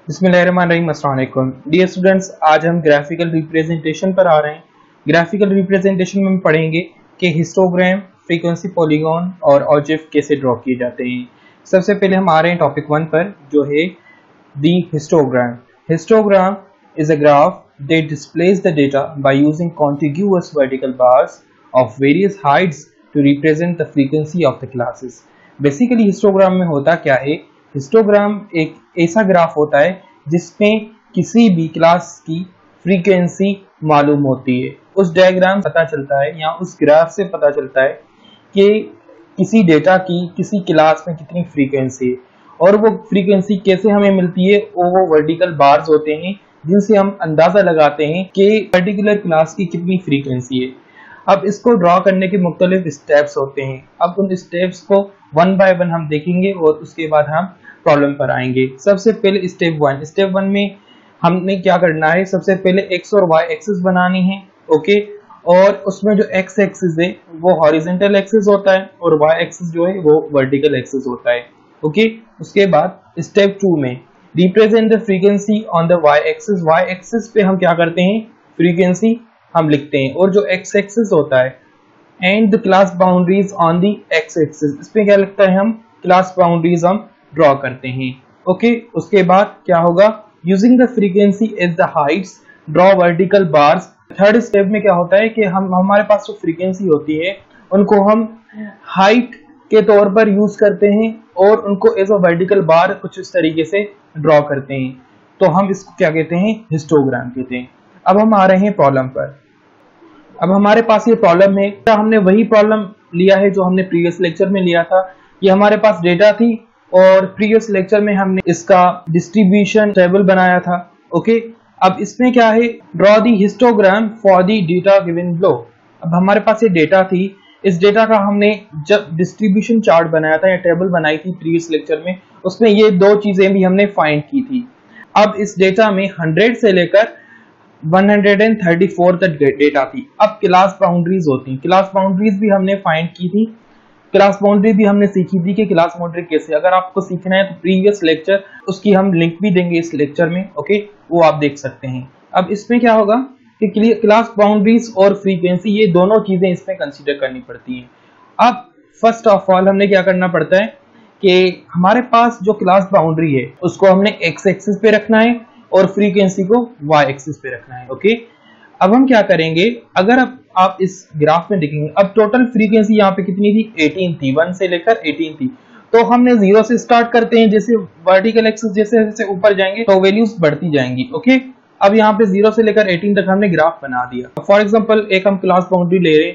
बिस्मिल्लाहिर्रहमानिर्रहीम। अस्सलाम वालेकुम डियर स्टूडेंट्स, आज हम ग्राफिकल रिप्रेजेंटेशन पर आ रहे हैं। ग्राफिकल रिप्रेजेंटेशन में हम पढ़ेंगे कि हिस्टोग्राम, फ्रीक्वेंसी पॉलीगॉन और ऑब्जेक्ट कैसे ड्रॉ किए जाते हैं। सबसे पहले हम आ रहे हैं टॉपिक 1 पर, जो है the histogram. Histogram is a graph that displays the data by using contiguous vertical bars of various heights to represent the frequency of the classes। Basically histogram में होता क्या है? हिस्टोग्राम एक ऐसा ग्राफ होता है जिसमें किसी भी क्लास की फ्रीक्वेंसी मालूम होती है। उस डायग्राम से पता चलता है या उस ग्राफ से पता चलता है कि किसी डेटा की किसी क्लास में कितनी फ्रीक्वेंसी है, और वो फ्रीक्वेंसी कैसे हमें मिलती है। वो वर्टिकल बार्स होते हैं जिनसे हम अंदाजा लगाते हैं कि पर्टिकुलर क्लास की कितनी फ्रीक्वेंसी है। अब इसको ड्रॉ करने के मुख्तलिफ स्टेप्स होते हैं। अब उन स्टेप्स को वन बाय वन हम देखेंगे और उसके बाद हम प्रॉब्लम पर आएंगे। सबसे पहले स्टेप वन में हमने क्या करना है? सबसे पहले एक्स और वाई एक्सिस बनानी है, ओके। और उसमें जो एक्स एक्सिस है वो हॉरिजॉन्टल एक्सिस होता है और वाई एक्सिस जो है वो वर्टिकल एक्सिस होता है, ओके। उसके बाद स्टेप 2 में represent the frequency on the Y axis पे हम क्या करते हैं? फ्रीक्वेंसी हम लिखते हैं। और जो एक्स एक्सिस होता है and the class boundaries on the X axis, इस पे क्या लिखता है? हम क्लास बाउंड्रीज हम ड्रॉ करते हैं, ओके। उसके बाद क्या होगा? Using the frequency as the heights draw vertical bars. Third step में क्या होता है कि हमारे पास जो फ्रीक्वेंसी होती है उनको हम हाइट के तौर पर यूज करते हैं और उनको एज अ वर्टिकल बार कुछ इस तरीके से ड्रॉ करते हैं। तो हम इसको क्या कहते हैं? हिस्टोग्राम कहते हैं। अब हम आ रहे हैं प्रॉब्लम पर। अब हमारे पास ये प्रॉब्लम है, हमने वही प्रॉब्लम लिया है जो हमने प्रीवियस लेक्चर में लिया था। ये हमारे पास डेटा थी और प्रीवियस लेक्चर में हमने इसका डिस्ट्रीब्यूशन टेबल बनाया था, ओके। अब इसमें क्या है? Draw the histogram for the data given below. अब हमारे पास ये डेटा थी, इस डेटा का हमने जब डिस्ट्रीब्यूशन चार्ट बनाया था या टेबल बनाई थी प्रीवियस लेक्चर में, उसमें ये दो चीजें भी हमने फाइंड की थी। अब इस डेटा में 100 से लेकर 134 तक डेटा थी। अब क्लास बाउंड्रीज होती हैं, क्लास बाउंड्रीज भी हमने फाइंड की थी। क्लास बाउंड्री भी हमने सीखी थी कि क्लास बाउंड्री कैसे। अगर आपको सीखना है तो प्रीवियस लेक्चर, उसकी हम लिंक भी देंगे इस लेक्चर में, ओके, वो आप देख सकते हैं। अब इसमें क्या होगा कि क्लास बाउंड्रीज और फ्रीक्वेंसी, ये दोनों चीजें इसमें कंसीडर करनी पड़ती हैं। अब फर्स्ट ऑफ ऑल हमने क्या करना पड़ता है कि हमारे पास जो क्लास बाउंड्री है उसको हमने एक्स एक्सिस पे रखना है और फ्रीक्वेंसी को वाई एक्सिस पे रखना है, ओके। अब हम क्या करेंगे? अगर आप इस ग्राफ में देखेंगे, अब टोटल फ्रीक्वेंसी यहाँ पे कितनी थी? 18 थी, 1 से लेकर 18 थी। तो हमने 0 से स्टार्ट करते हैं। जैसे वर्टिकल एक्सिस जैसे जैसे ऊपर जाएंगे तो वैल्यूज बढ़ती जाएंगी, ओके। अब यहाँ पे 0 से लेकर 18 तक हमने ग्राफ बना दिया। फॉर एग्जांपल एक हम क्लास बाउंड्री ले रहे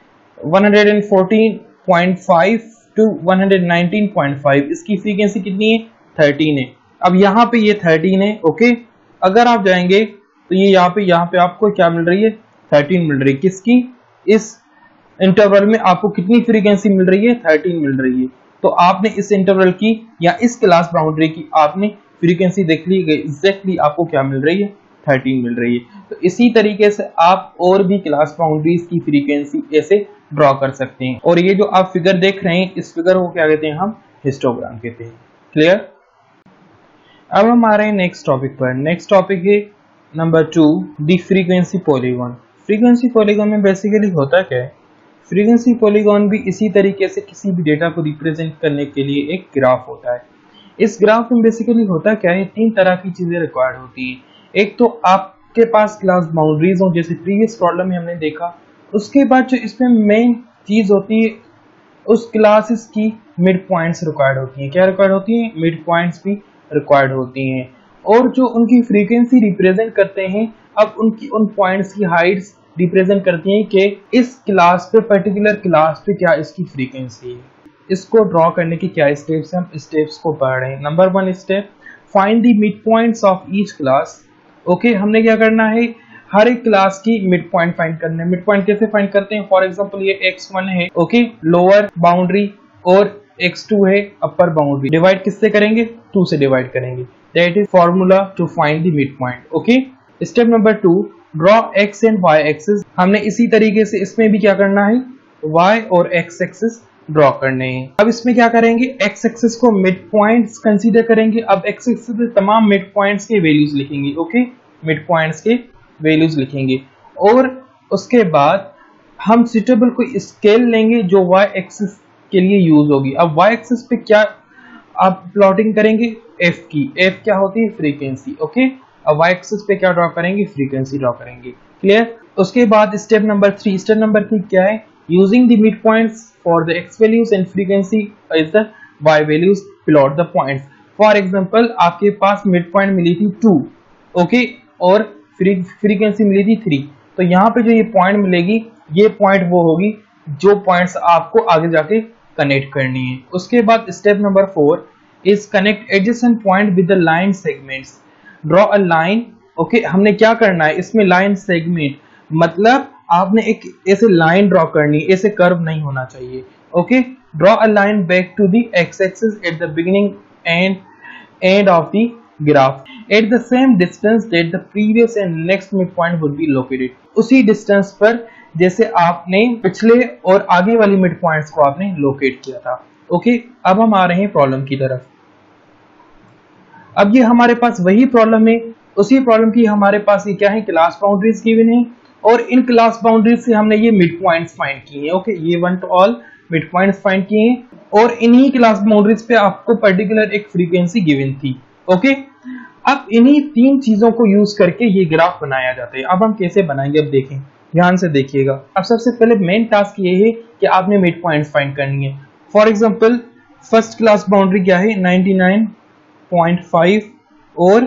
114.5 टू 119.5, इसकी फ्रीक्वेंसी कितनी है? 13 है। अब यहाँ पे ये 13 है, ओके। अगर आप जाएंगे तो ये यहाँ पे आपको क्या मिल रही है? 13 मिल रही है। किसकी? इस इंटरवल में आपको कितनी फ्रीक्वेंसी मिल रही है? 13 मिल रही है। तो आपने इस इंटरवल की या इस क्लास बाउंड्री की आपने फ्रीक्वेंसी देख ली, एग्जैक्टली आपको क्या मिल रही है? 13 मिल रही है। तो इसी तरीके से आप और भी क्लास बाउंड्रीज की फ्रीक्वेंसी ऐसे ड्रॉ कर सकते हैं। और ये जो आप फिगर देख रहे हैं, इस फिगर को क्या कहते हैं? हम हिस्टोग्राम कहते हैं। क्लियर? अब हम आ रहे हैं नेक्स्ट टॉपिक पर। नेक्स्ट टॉपिक है number 2, the frequency polygon. Frequency polygon में बेसिकली होता क्या है? फ्रीक्वेंसी पॉलीगॉन भी इसी तरीके से किसी भी डेटा को रिप्रेजेंट करने के लिए एक ग्राफ होता है। इस ग्राफ में बेसिकली होता क्या है? 3 तरह की चीजें रिक्वायर्ड होती हैं। एक तो आपके पास क्लास बाउंड्रीज हो, जैसे प्रीवियस प्रॉब्लम में हमने देखा। उसके बाद जो इसमें मेन चीज होती है, उस क्लासेस की मिड पॉइंट्स रिक्वायर्ड होती हैं। क्या रिक्वायर्ड होती हैं? मिड पॉइंट्स भी रिक्वायर्ड होती हैं। और जो उनकी फ्रीक्वेंसी रिप्रेजेंट करते हैं, अब उनकी उन पॉइंट्स की हाइट्स रिप्रेजेंट करती हैं कि इस क्लास पे, पर्टिकुलर क्लास पे क्या इसकी फ्रीक्वेंसी है। इसको ड्रॉ करने की क्या स्टेप्स हैं? हम स्टेप्स को पढ़ रहे हैं। Number 1 step, find the mid points of each class, okay. हमने क्या करना है? हर एक क्लास की मिड पॉइंट फाइंड करना है। मिड पॉइंट कैसे फाइंड करते हैं? फॉर एग्जांपल ये x1 है, ओके, लोअर बाउंड्री, और x2 है अपर बाउंड्री। डिवाइड किससे करेंगे? 2 से डिवाइड करेंगे। That is formula to find the mid point, okay. Step number 2, draw x and y axis. हमने इसी तरीके से इसमें भी क्या करना है? y और x एक्सिस ड्रॉ करने हैं। अब इसमें क्या करेंगे, एक्स एक्सिस को मिड पॉइंट्स कंसीडर करेंगे। अब एक्स एक्सिस पे तमाम मिड पॉइंट्स के वैल्यूज लिखेंगे। ओके, मिड पॉइंट्स के वैल्यूज लिखेंगे और उसके बाद हम सुटेबल कोई स्केल लेंगे जो वाई एक्सिस के लिए यूज होगी। अब वाई एक्सिस पे क्या आप प्लॉटिंग करेंगे, एफ की। एफ क्या होती है, फ्रीक्वेंसी। ओके, अब वाई एक्सिस पे क्या ड्रॉ करेंगे, फ्रीक्वेंसी ड्रॉ करेंगे। क्लियर। उसके बाद स्टेप नंबर 3, स्टेप नंबर 3 क्या है, using the mid points for the X values and frequency is the Y values, plot the points. For example आपके पास मिड पॉइंट मिली थी 2, ओके, और फ्रीक्वेंसी मिली थी 3, तो यहाँ पे जो ये पॉइंट मिलेगी, ये पॉइंट वो होगी जो पॉइंट्स आपको आगे जाके कनेक्ट करनी है। उसके बाद step number 4 is connect adjacent point with the line segments. Draw a line. Okay, हमने क्या करना है इसमें, लाइन सेगमेंट मतलब आपने एक ऐसे लाइन ड्रॉ करनी है, ऐसे कर्व नहीं होना चाहिए। Okay, draw a line back to the X axis at the beginning and end of the graph at the same distance that the previous and next mid point would be located. उसी distance पर जैसे आपने पिछले और आगे वाली mid points को आपने लोकेट किया था। ओके, अब हम आ रहे हैं प्रॉब्लम की तरफ। अब ये हमारे पास वही प्रॉब्लम है, उसी प्रॉब्लम की हमारे पास ये क्या है, क्लास बाउंड्रीज गिवन है और इन क्लास बाउंड्रीज से हमने ये मिड पॉइंट्स फाइंड किए हैं। ओके, ये one two all mid points find किए हैं और इन्हीं क्लास बाउंड्रीज पे आपको पर्टिकुलर एक फ्रीक्वेंसी गिवन थी। ओके, अब इन्हीं 3 चीजों को यूज करके ये ग्राफ बनाया जाता है। अब हम कैसे बनाएंगे, अब देखें, ध्यान से देखिएगा। अब सबसे पहले मेन टास्क ये है कि आपने मिड पॉइंट्स फाइंड करनी है। For example first class boundary क्या है, 99.5 और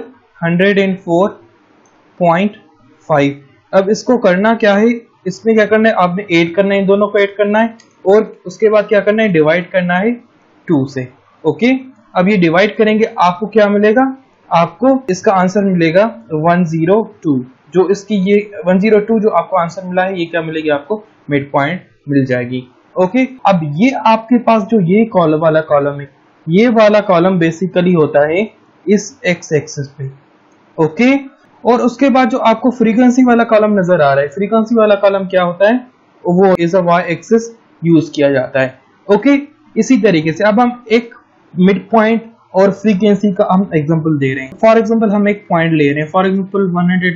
104.5। अब इसको करना क्या है, इसमें क्या करना है, आपने ऐड करना है, इन दोनों को ऐड करना है और उसके बाद क्या करना है, डिवाइड करना है 2 से। ओके, अब ये डिवाइड करेंगे, आपको क्या मिलेगा, आपको इसका आंसर मिलेगा 102। जो इसकी ये 102 जो आपको आंसर मिला है, ये क्या मिलेगी, आपको मिड पॉइंट मिल जाएगी। ओके, अब ये आपके पास जो ये कॉलम वाला कॉलम है, ये वाला कॉलम बेसिकली होता है इस एक्स एक्सिस पे। ओके, और उसके बाद जो आपको फ्रीक्वेंसी वाला कॉलम नजर आ रहा है, फ्रीक्वेंसी वाला कॉलम क्या होता है, वो is a Y axis use किया जाता है। ओके, इसी तरीके से अब हम एक मिड पॉइंट और फ्रीक्वेंसी का हम एग्जांपल दे रहे हैं। फॉर एग्जांपल हम एक पॉइंट ले रहे हैं, फॉर एग्जांपल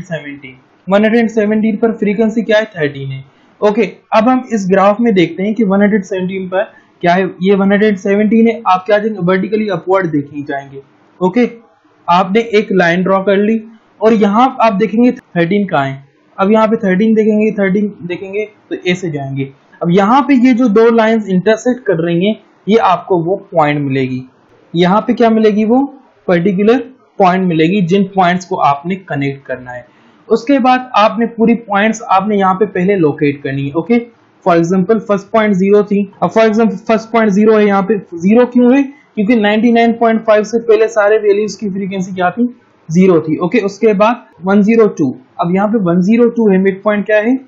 117 पर फ्रीक्वेंसी क्या है, 13 है। ओके, अब हम इस ग्राफ में देखते हैं कि 117 पर क्या है, ये 117 है। आप क्या जाएंगे, वर्टिकली अपवर्ड देखने जाएंगे। ओके, आपने एक लाइन ड्रॉ कर ली और यहाँ आप देखेंगे 13 कहाँ है। अब यहाँ पे 13 देखेंगे, 13 देखेंगे तो ऐसे जाएंगे। अब यहाँ पे ये जो 2 लाइंस इंटरसेक्ट कर रही हैं, ये आपको वो पॉइंट मिलेगी। यहाँ पे क्या मिलेगी, वो पर्टिकुलर पॉइंट मिलेगी जिन पॉइंट्स को आपने कनेक्ट करना है। उसके बाद आपने पूरी पॉइंट्स आपने यहाँ पे पहले लोकेट करनी है। Okay, for example first point 0 थी। अब फॉर एग्जांपल फर्स्ट पॉइंट 0 है, यहाँ पे 0 क्यों है, क्योंकि 99.5 से पहले सारे वैल्यूज की फ्रीक्वेंसी क्या थी, 0 थी। ओके, उसके बाद 102। अब यहाँ पे 102 है, मिड पॉइंट क्या है,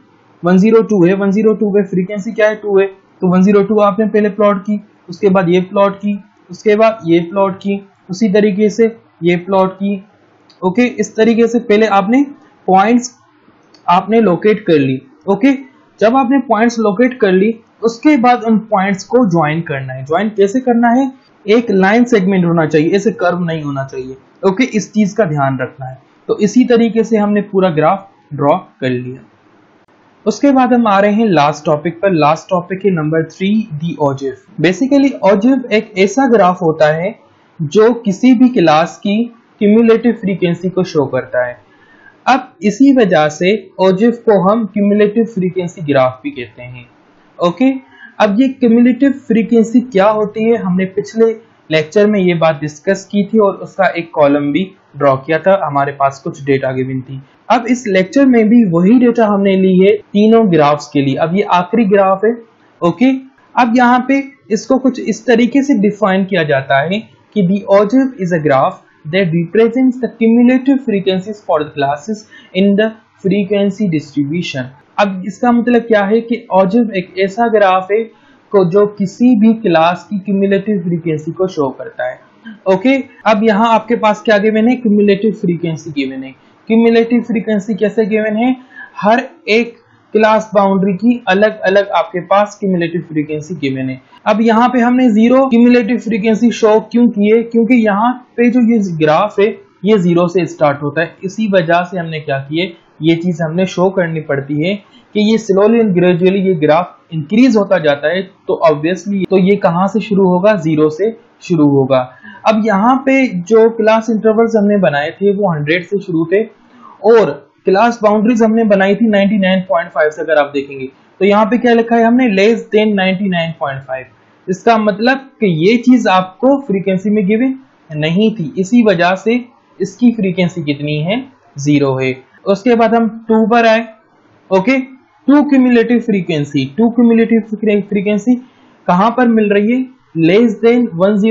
102 है। 102 पे फ्रीक्वेंसी क्या है, 2 है, तो 102 आपने पहले प्लॉट की, उसके बाद ये प्लॉट की, उसके बाद ये प्लॉट की, उसी तरीके से ये प्लॉट की। ओके, इस तरीके से पहले आपने पॉइंट्स आपने लोकेट कर ली। ओके, जब आपने पॉइंट्स लोकेट कर ली, उसके बाद उन पॉइंट्स को ज्वाइन करना है। ज्वाइन कैसे करना है, एक लाइन सेगमेंट होना चाहिए, ऐसे कर्व नहीं होना चाहिए। ओके, इस चीज का ध्यान रखना है। तो इसी तरीके से हमने पूरा ग्राफ ड्रॉ कर लिया। उसके बाद हम आ रहे हैं लास्ट टॉपिक पर। लास्ट टॉपिक है number 3, the ogive. Basically ogive एक ऐसा ग्राफ होता है जो किसी भी क्लास की क्यूमुलेटिव फ्रीक्वेंसी को शो करता है। अब इसी वजह से ऑजिव को हम क्यूमुलेटिव फ्रीक्वेंसी ग्राफ भी कहते हैं। ओके, अब ये क्यूमुलेटिव फ्रीक्वेंसी क्या होती है, हमने पिछले लेक्चर में ये बात डिस्कस की थी और उसका एक कॉलम भी ड्रॉ किया था, हमारे पास कुछ डेटा गिवन थी। अब इस लेक्चर में भी वही डेटा हमने ली है तीनों ग्राफ्स के लिए। अब ये आखिरी ग्राफ है। ओके, अब यहाँ पे इसको कुछ इस तरीके से डिफाइन किया जाता है कि the ogive is a graph that represents the cumulative frequencies for the classes in the frequency distribution। अब इसका मतलब क्या है कि ऑजिव एक ऐसा ग्राफ है को जो किसी भी क्लास की क्यूमुलेटिव फ्रीक्वेंसी को शो करता है। ओके, अब यहाँ आपके पास क्या गिवन है, क्यूमुलेटिव फ्रीक्वेंसी गिवन है। क्यूमुलेटिव फ्रीक्वेंसी कैसे गिवन है, हर एक क्लास बाउंड्री की अलग अलग आपके पास क्यूमुलेटिव फ्रीक्वेंसी गिवन है। अब यहाँ पे हमने 0 क्यूमुलेटिव फ्रीक्वेंसी शो क्यों किए, क्योंकि यहाँ पे जो ये ग्राफ है ये 0 से स्टार्ट होता है। इसी वजह से हमने क्या किए, ये चीज हमने शो करनी पड़ती है कि ये स्लोली एंड ग्रेजुअली ये ग्राफ इंक्रीज होता जाता है, तो ऑब्वियसली तो ये कहाँ से शुरू होगा, 0 से शुरू होगा। अब यहाँ पे जो क्लास इंटरवल्स हमने बनाए थे वो 100 से शुरू थे और क्लास बाउंड्रीज हमने बनाई थी 99.5 से। अगर आप देखेंगे तो यहाँ पे क्या लिखा है हमने, लेस देन 99.5। इसका मतलब कि ये चीज आपको फ्रीक्वेंसी में गिवन नहीं थी, इसी वजह से इसकी फ्रीक्वेंसी कितनी है, 0 है। उसके बाद हम 2 पर आए। Okay, 2 cumulative frequency, 2 cumulative frequency कहां पर मिल रही है, लेस देन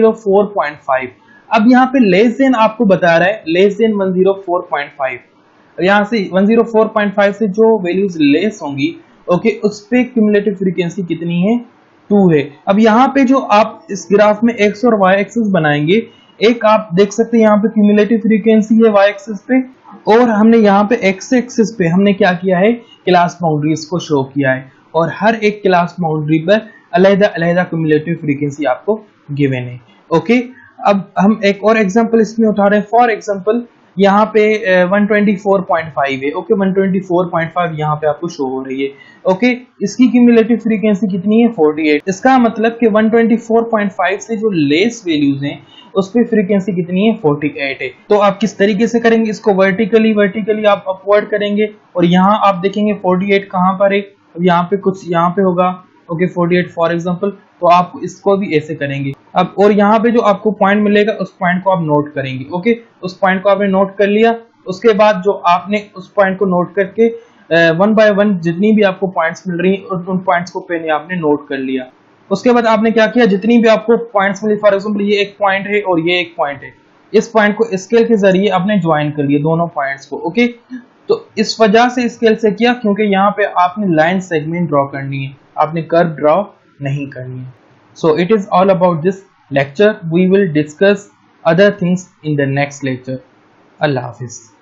104.5। अब यहाँ पे लेस देन आपको बता रहा है लेस देन 104.5, यहाँ से 104.5 से जो वैल्यूज लेस होंगी, ओके, उस पे क्यूमुलेटिव फ्रीक्वेंसी कितनी है, 2 है। अब यहाँ पे जो आप इस ग्राफ में एक्स और वाई एक्सिस बनाएंगे, एक आप देख सकते हैं यहाँ पे क्यूमुलेटिव फ्रीक्वेंसी है वाई एक्सिस पे, और हमने यहाँ पे एक्स एक्सिस पे हमने क्या किया है, क्लास बाउंड्रीज को शो किया है, और हर एक क्लास बाउंड्री पर अलग अलग क्यूमुलेटिव फ्रीक्वेंसी आपको गिवन है। ओके, अब हम एक और एग्जांपल इसमें उठा रहे हैं। फॉर एग्जांपल यहाँ पे 124.5 है। ओके, 124.5 यहाँ पे आपको शो हो रही है। ओके, इसकी क्यूमुलेटिव फ्रीक्वेंसी कितनी है, 48। इसका मतलब कि 124.5 से जो लेस वैल्यूज हैं उस पे फ्रीक्वेंसी कितनी है, 48 है। तो आप किस तरीके से करेंगे इसको, वर्टिकली आप अपवर्ड करेंगे, और यहाँ आप देखेंगे 48 कहाँ पर है, यहाँ पे कुछ यहाँ पे होगा। ओके, 48 फॉर एग्जांपल, तो आप इसको भी ऐसे करेंगे। अब और यहाँ पे जो आपको पॉइंट मिलेगा उस पॉइंट को आप नोट करेंगे। ओके, उस पॉइंट को आपने नोट कर लिया, उसके बाद जो आपने उस पॉइंट को नोट करके 1 बाय 1 जितनी भी आपको पॉइंट्स मिल रही है उन पॉइंट्स को पहले आपने नोट कर लिया। उसके बाद आपने क्या किया, जितनी भी आपको पॉइंट्स मिली, फॉर एग्जांपल ये एक पॉइंट है और ये एक पॉइंट है, इस पॉइंट को स्केल के जरिए आपने ज्वाइन कर लिया दोनों पॉइंट्स को। ओके, तो इस वजह से स्केल से किया क्योंकि यहाँ पे आपने लाइन सेगमेंट ड्रॉ करनी है, आपने कर्व ड्रॉ नहीं करनी है। So it is all about this lecture. We will discuss other things in the next lecture. Allah Hafiz.